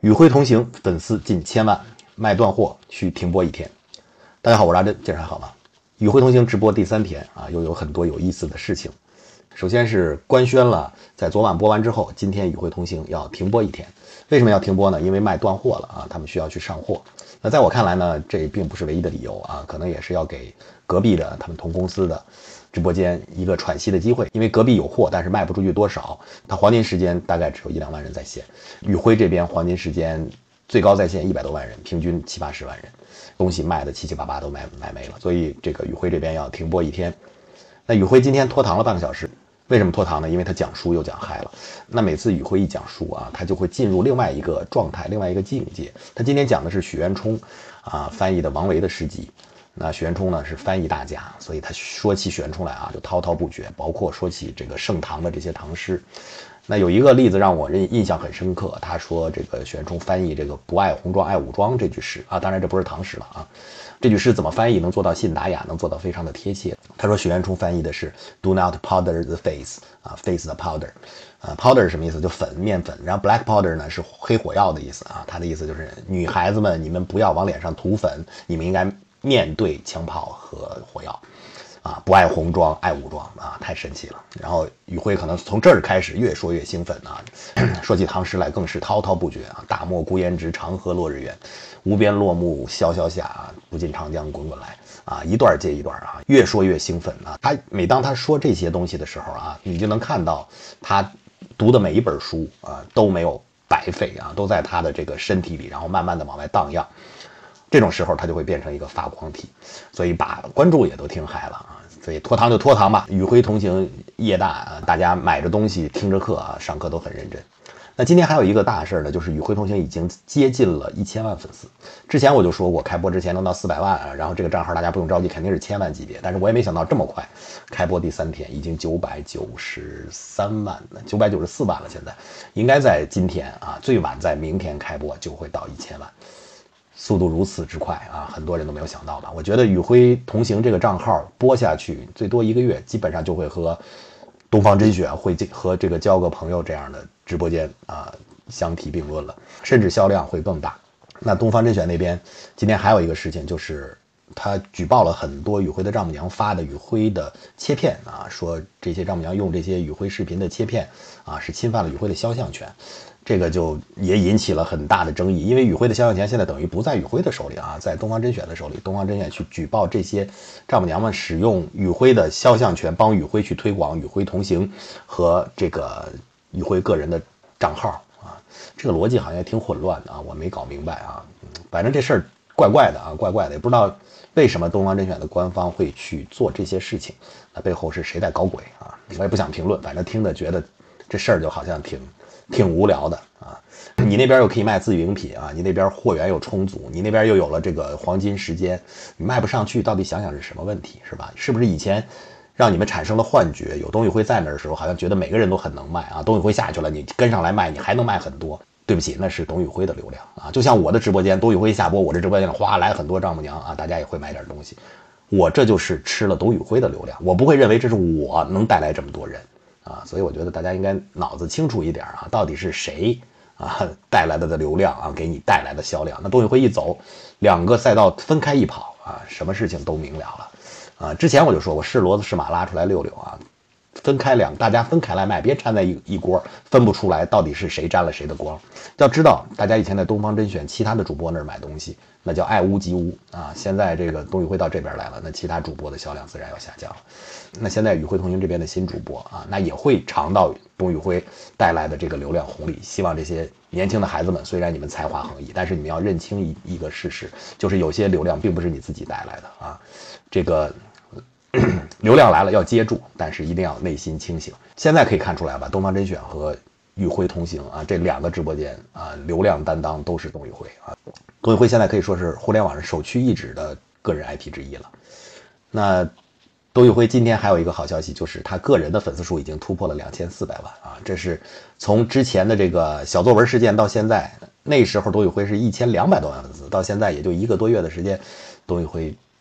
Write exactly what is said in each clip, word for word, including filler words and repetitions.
与辉同行粉丝近千万，卖断货需停播一天。大家好，我是阿珍，近日还好吗？与辉同行直播第三天啊，又有很多有意思的事情。首先是官宣了，在昨晚播完之后，今天与辉同行要停播一天。为什么要停播呢？因为卖断货了啊，他们需要去上货。那在我看来呢，这并不是唯一的理由啊，可能也是要给隔壁的他们同公司的直播间一个喘息的机会，因为隔壁有货，但是卖不出去多少，它黄金时间大概只有一两万人在线，与辉这边黄金时间最高在线一百多万人，平均七八十万人，东西卖的七七八八都卖卖没了，所以这个与辉这边要停播一天。那与辉今天拖堂了半个小时。为什么拖堂呢？因为他讲书又讲嗨了。那每次与辉一讲书啊，他就会进入另外一个状态，另外一个境界。他今天讲的是许渊冲啊翻译的王维的诗集。那许渊冲呢是翻译大家，所以他说起许渊冲来啊就滔滔不绝，包括说起这个盛唐的这些唐诗。那有一个例子让我印象很深刻，他说这个许渊冲翻译这个不爱红妆爱武装这句诗啊，当然这不是唐诗了啊。这句诗怎么翻译能做到信达雅，能做到非常的贴切？他说许渊冲翻译的是 "Do not powder the face" 啊 ，face the powder， 啊 powder 什么意思？就粉面粉。然后 black powder 呢是黑火药的意思啊，他的意思就是女孩子们你们不要往脸上涂粉，你们应该面对枪炮和火药。啊，不爱红妆，爱武装啊，太神奇了。然后与辉可能从这儿开始越说越兴奋啊，说起唐诗来更是滔滔不绝啊。大漠孤烟直，长河落日圆，无边落木萧萧下，不尽长江滚滚来啊，一段接一段啊，越说越兴奋啊。他每当他说这些东西的时候啊，你就能看到他读的每一本书啊都没有白费啊，都在他的这个身体里，然后慢慢的往外荡漾。这种时候他就会变成一个发光体，所以把观众也都听嗨了啊！所以拖堂就拖堂吧，与辉同行业大啊，大家买着东西听着课啊，上课都很认真。那今天还有一个大事呢，就是与辉同行已经接近了一千万粉丝。之前我就说过，开播之前能到四百万啊，然后这个账号大家不用着急，肯定是千万级别。但是我也没想到这么快，开播第三天已经九百九十三万了，九百九十四万了。现在应该在今天啊，最晚在明天开播就会到一千万。速度如此之快啊，很多人都没有想到吧？我觉得与辉同行这个账号播下去，最多一个月，基本上就会和东方甄选会和这个交个朋友这样的直播间啊相提并论了，甚至销量会更大。那东方甄选那边今天还有一个事情，就是他举报了很多与辉的丈母娘发的与辉的切片啊，说这些丈母娘用这些与辉视频的切片啊，是侵犯了与辉的肖像权。这个就也引起了很大的争议，因为与辉的肖像权现在等于不在与辉的手里啊，在东方甄选的手里。东方甄选去举报这些丈母娘们使用与辉的肖像权，帮与辉去推广与辉同行和这个与辉个人的账号啊，这个逻辑好像也挺混乱的啊，我没搞明白啊。反正这事儿怪怪的啊，怪怪的，也不知道为什么东方甄选的官方会去做这些事情，那背后是谁在搞鬼啊？我也不想评论，反正听着觉得这事儿就好像挺。挺无聊的啊！你那边又可以卖自营品啊，你那边货源又充足，你那边又有了这个黄金时间，你卖不上去，到底想想是什么问题，是吧？是不是以前让你们产生了幻觉，有董宇辉在那儿的时候，好像觉得每个人都很能卖啊？董宇辉下去了，你跟上来卖，你还能卖很多？对不起，那是董宇辉的流量啊！就像我的直播间，董宇辉下播，我这直播间哗来很多丈母娘啊，大家也会买点东西，我这就是吃了董宇辉的流量，我不会认为这是我能带来这么多人。啊，所以我觉得大家应该脑子清楚一点啊，到底是谁啊带来的的流量啊，给你带来的销量？那董宇辉一走，两个赛道分开一跑啊，什么事情都明了了啊。之前我就说过，是骡子是马拉出来溜溜啊，分开两，大家分开来卖，别掺在一一锅，分不出来到底是谁沾了谁的光。要知道，大家以前在东方甄选其他的主播那儿买东西，那叫爱屋及乌啊。现在这个董宇辉到这边来了，那其他主播的销量自然要下降了。那现在与辉同行这边的新主播啊，那也会尝到董宇辉带来的这个流量红利。希望这些年轻的孩子们，虽然你们才华横溢，但是你们要认清一一个事实，就是有些流量并不是你自己带来的啊。这个流量来了要接住，但是一定要内心清醒。现在可以看出来吧，东方甄选和与辉同行啊，这两个直播间啊，流量担当都是董宇辉啊。董宇辉现在可以说是互联网上首屈一指的个人 I P 之一了。那董宇辉今天还有一个好消息，就是他个人的粉丝数已经突破了两千四百万啊！这是从之前的这个小作文事件到现在，那时候董宇辉是一千两百多万粉丝，到现在也就一个多月的时间，董宇辉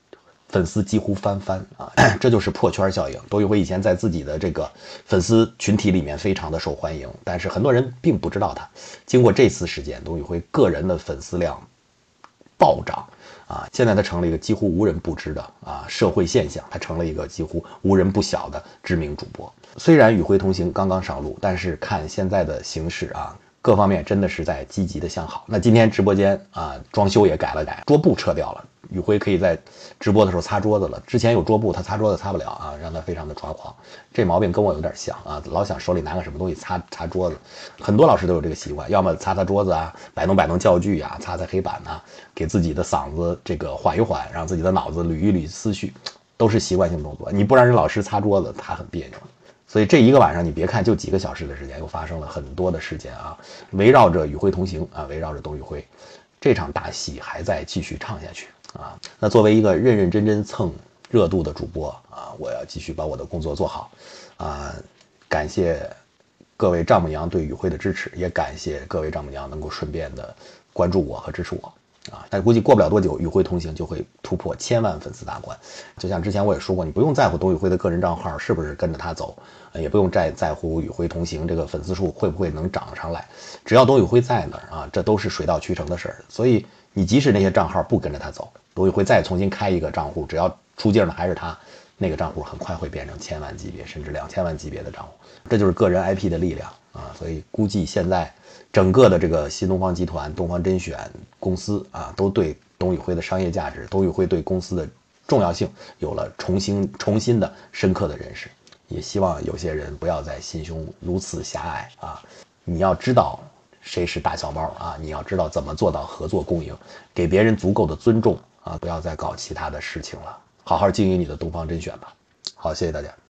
粉丝几乎翻番啊，这就是破圈效应。董宇辉以前在自己的这个粉丝群体里面非常的受欢迎，但是很多人并不知道他。经过这次事件，董宇辉个人的粉丝量暴涨啊，现在他成了一个几乎无人不知的啊社会现象，他成了一个几乎无人不晓的知名主播。虽然《与辉同行》刚刚上路，但是看现在的形势啊，各方面真的是在积极的向好。那今天直播间啊，装修也改了改，桌布撤掉了。宇辉可以在直播的时候擦桌子了，之前有桌布他擦桌子擦不了啊，让他非常的抓狂。这毛病跟我有点像啊，老想手里拿个什么东西擦擦桌子。很多老师都有这个习惯，要么擦擦桌子啊，摆弄摆弄教具啊，擦擦黑板啊，给自己的嗓子这个缓一缓，让自己的脑子捋一捋思绪，都是习惯性动作。你不让人老师擦桌子，他很别扭。所以这一个晚上，你别看就几个小时的时间，又发生了很多的事件啊，围绕着《与辉同行》啊，围绕着董宇辉，这场大戏还在继续唱下去啊。那作为一个认认真真蹭热度的主播啊，我要继续把我的工作做好啊。感谢各位丈母娘对宇辉的支持，也感谢各位丈母娘能够顺便的关注我和支持我。啊，但估计过不了多久，与辉同行就会突破千万粉丝大关。就像之前我也说过，你不用在乎董宇辉的个人账号是不是跟着他走，也不用再在乎与辉同行这个粉丝数会不会能涨上来。只要董宇辉在那儿啊，这都是水到渠成的事儿。所以你即使那些账号不跟着他走，董宇辉再重新开一个账户，只要出镜的还是他，那个账户很快会变成千万级别甚至两千万级别的账户。这就是个人 I P 的力量啊！所以估计现在整个的这个新东方集团、东方甄选公司啊，都对董宇辉的商业价值、董宇辉对公司的重要性有了重新、重新的深刻的认识。也希望有些人不要再心胸如此狭隘啊！你要知道谁是大小猫啊！你要知道怎么做到合作共赢，给别人足够的尊重啊！不要再搞其他的事情了，好好经营你的东方甄选吧。好，谢谢大家。